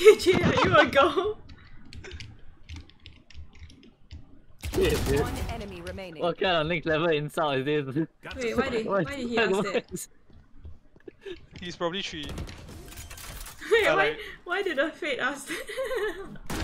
KJ, are you a girl? One enemy remaining. What kind of next level insult is this? Wait, why did he ask that? He's probably 3. Wait, like- why did the fate ask that?